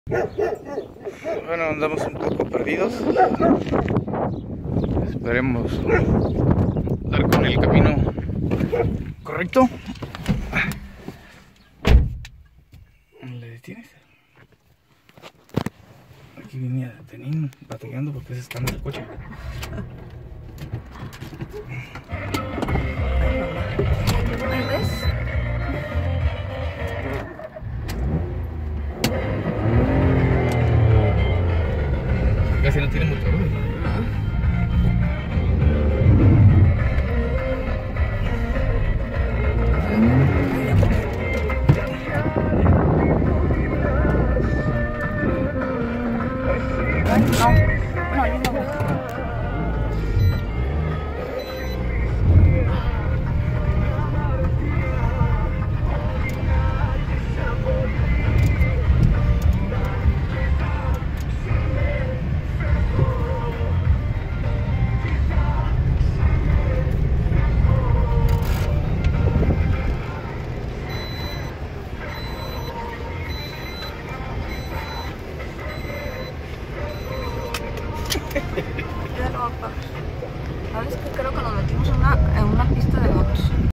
Bueno, andamos un poco perdidos. Esperemos dar con el camino correcto. ¿Le detienes? Aquí venía Tenín batallando porque se está en el coche. ¿Me ves? Casi no tiene motor. No, yo no voy. ¿Sabes qué? Creo que nos metimos en una pista de motos.